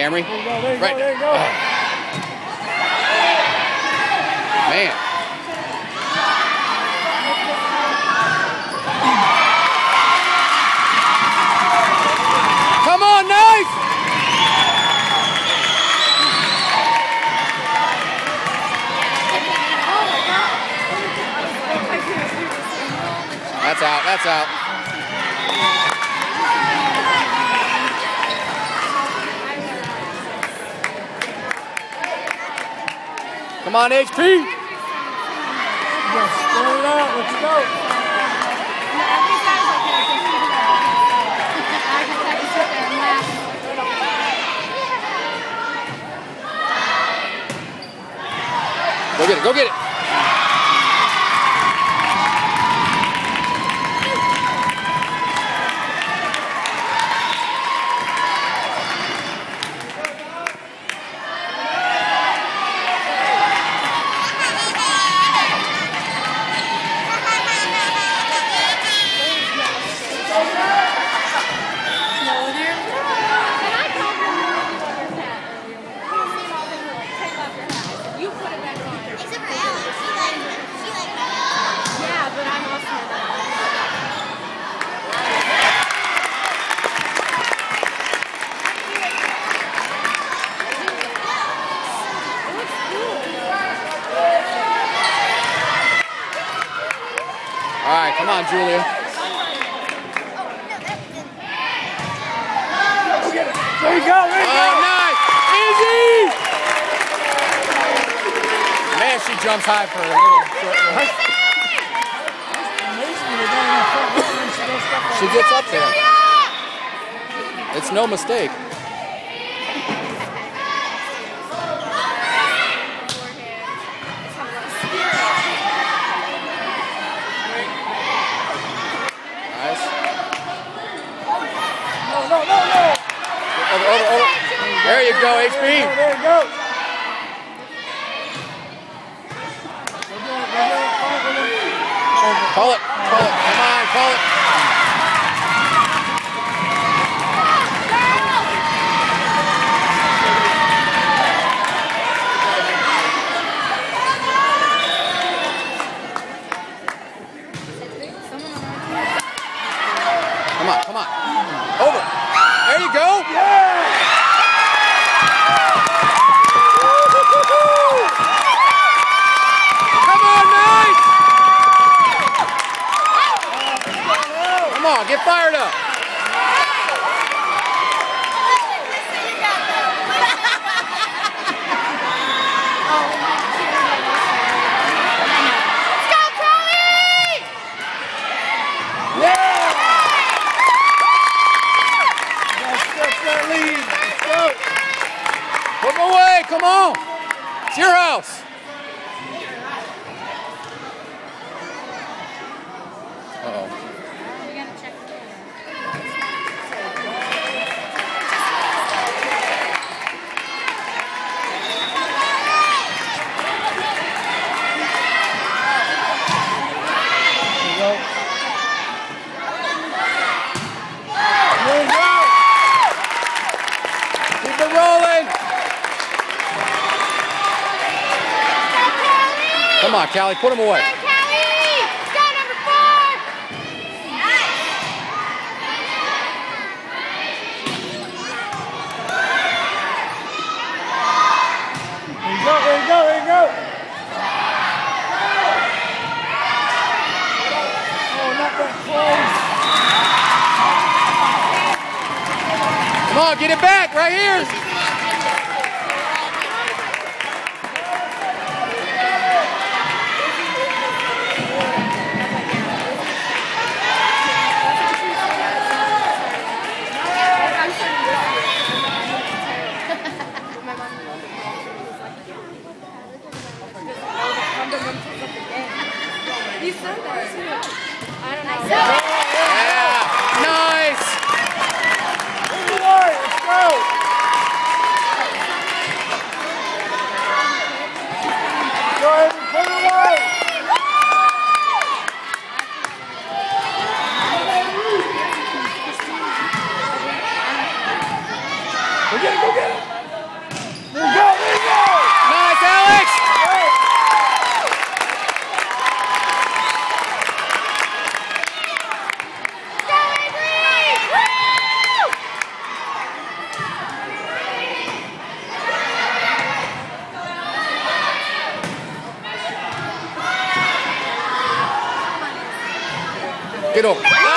Camry. There you go, there you Right. go, there you go. Man. Come on, nice! That's out, that's out. Come on, HP! Yes, throw it out, let's go. Go get it, go get it! All right, come on, Julia. There you go, there you go. Oh, nice! Easy! Man, she jumps high for a little short run. She gets up there. It's no mistake. Nice. No. Over. There you go, HP. There you go. Call it. Come on, call it. Come on. Over. There you go. Yeah! Come on, nice. Come on, get fired up. Put them away, come on. It's your house. Uh-oh. There you go. Keep it rolling. Come on, Callie, put them away. There you go. Oh, not that close. Come on, get it back right here. You said that too. I don't know. Yeah, nice. Let's go. it up.